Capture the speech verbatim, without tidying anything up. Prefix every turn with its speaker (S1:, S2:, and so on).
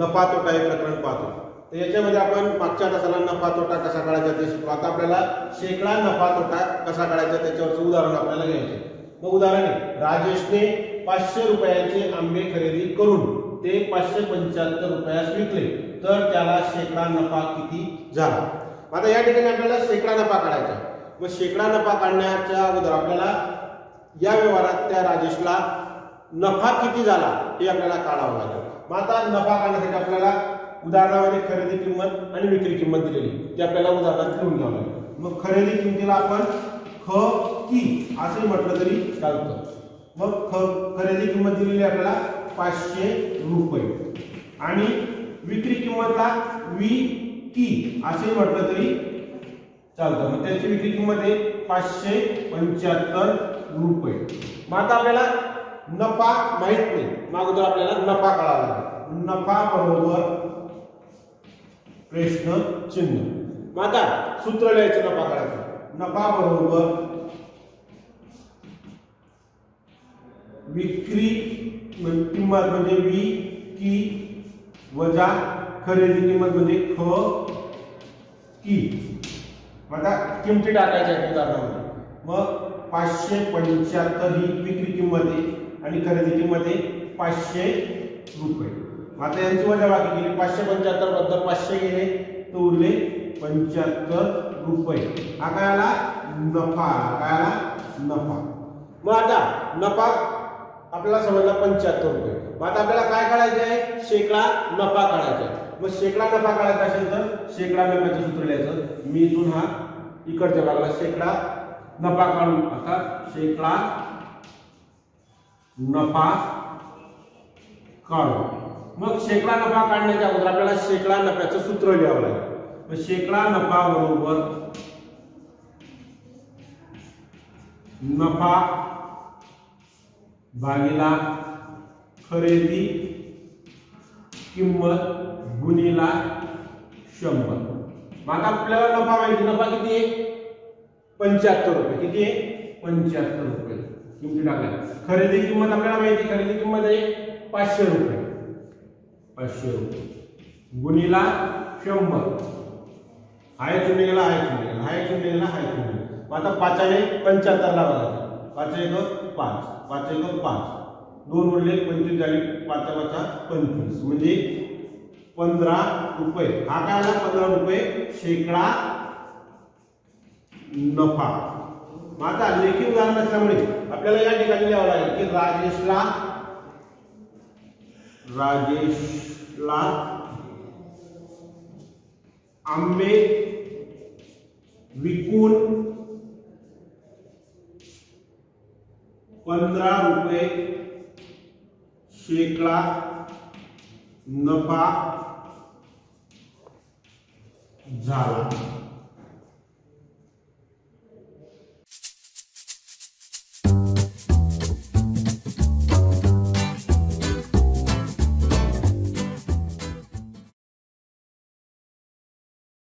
S1: नफा तोटा हे प्रकरण पाहतो. तर याच्यामध्ये आपण मागच्या तासाला नफा तोटा कसा काढायचा ते शिकलो. आता आपल्याला शेकडा नफा तोटा कसा काढायचा त्याच्यावरचं उदाहरण आपल्याला घ्यायचे. मग उदाहरण आहे, राजेशने पाचशे रुपयाचे आंबे खरेदी करून ते पाचशे पंच्याहत्तर रुपयास विकले तर त्याला शेकडा नफा किती झाला. आता या ठिकाणी आपल्याला शेकडा नफा काढायचा. मग शेकडा नफा काढण्याच्या अगोदर आपल्याला या व्यवहारात त्या राजेशला नफा किती झाला हे आपल्याला काढावं लागेल. मग आता नफा काढण्यासाठी आपल्याला उदाहरणामध्ये खरेदी किंमत आणि विक्री किंमत दिलेली ती आपल्याला उदाहरणात लिहून घ्यावं लागेल. मग खरेदी किमतीला आपण ख की असे म्हटलं तरी चालतं. मग ख खरेदी किंमत दिलेली आपल्याला पाचशे रुपये आणि विक्री किंमतला वी की असे म्हटलं तरी चालतं. मग त्याची विक्री किंमत आहे पाचशे पंच्याहत्तर रुपये. मग आता आपल्याला नफा माहित नाही, मग अगोदर आपल्याला नफा काढावा लागेल. नफा बरोबर प्रश्न चिन्ह. मग आता सूत्र लिहायचं नफा काढायचं. नफा बरोबर विक्री किंमत म्हणजे वी की वजा खरेदी किंमत म्हणजे ख की. आता किमती टाकायच्या आहेत उदाहरणामध्ये. मग पाचशे पंच्याहत्तर ही विक्री किंमत आहे आणि खरेदी किंमत आहे पाचशे रुपये. आता यांची वजाबाकी केली. पाचशे पंच्याहत्तर बद्दल पाचशे गेले तर उरले पंच्याहत्तर रुपये. हा काय आला नफा. काय आला नफा. मग आता नफा आपल्याला समजला पंच्याहत्तर रुपये. मग आता आपल्याला काय काढायचे आहे शेकडा नफा काढायचा आहे. मग शेकडा नफा काढायचा असेल तर शेकडा नफ्याचं सूत्र लिहायचं. मी इथून हा इकडच्या भागाला शेकडा नफा काढून आता शेकडा नफा काढू. मग शेकडा नफा काढण्याच्या अगोदर आपल्याला शेकडा नफ्याचं सूत्र लिहावं लागेल. मग शेकडा नफा बरोबर नफा भागिला खरेदी किंमत गुणिला शंभर. मग आता आपल्याला नफा माहिती. नफा किती आहे पंच्याहत्तर रुपये. किती आहे पंच्याहत्तर रुपये. किमती टाकल्या. खरेदी किंमत आपल्याला माहिती. खरेदी किंमत आहे पाचशे रुपये. पाचशे रुपये गुणिला शंभर. हाय चुने गेला हाय चुने गेला हाय चुने गेला हाय चुने गेला. मग आता पाचाने पंच्याहत्तर लावा लागेल. पाच एक पाच पाच एक पाच दोन उरले पंचवीस झाले. पाच पाचा पंचवीस म्हणजे पंधरा रुपये. हा काय आला पंधरा रुपये शेकडा नफा. मग आता लेखी उदाहरण असल्यामुळे आपल्याला या ठिकाणी लिहावं लागेल की राजेशला राजेशला आंबे विकून पंधरा रुपये शेकडा नफा झाला.